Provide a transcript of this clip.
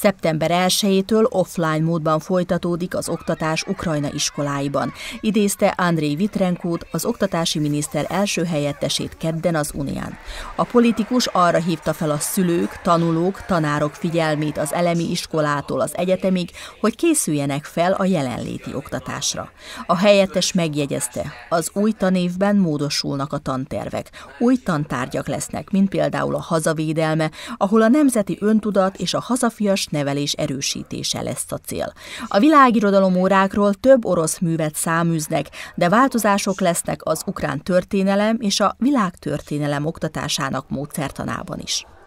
Szeptember 1-től offline módban folytatódik az oktatás Ukrajna iskoláiban, idézte Andrej Vitrenkót, az oktatási miniszter első helyettesét kedden az Unión. A politikus arra hívta fel a szülők, tanulók, tanárok figyelmét az elemi iskolától az egyetemig, hogy készüljenek fel a jelenléti oktatásra. A helyettes megjegyezte, az új tanévben módosulnak a tantervek, új tantárgyak lesznek, mint például a hazavédelme, ahol a nemzeti öntudat és a hazafias nevelés erősítése lesz a cél. A világirodalom órákról több orosz művet száműznek, de változások lesznek az ukrán történelem és a világtörténelem oktatásának módszertanában is.